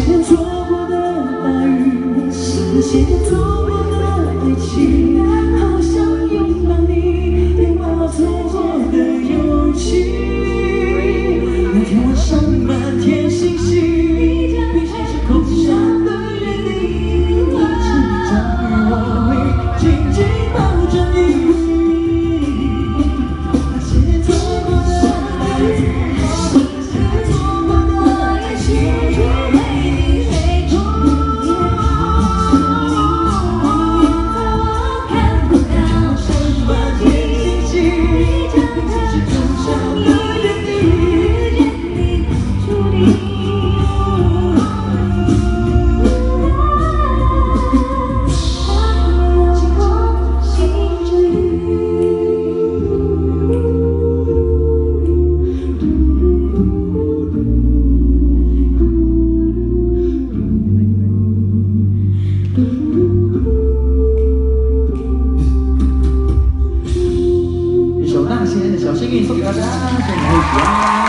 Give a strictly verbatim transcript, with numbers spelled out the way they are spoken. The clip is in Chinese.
年错过的大雨，那些年错过的爱情，好想拥抱你，拥抱错过的勇气。那天晚上满天星星，你还是空下的原地，一直找与我会紧紧抱着你。那些年错过的爱，那些年错过的爱情，为你追逐。看不到什么奇迹，你只是种下的原地，注定。一首那些年的小幸运送给大家，希望你会喜欢。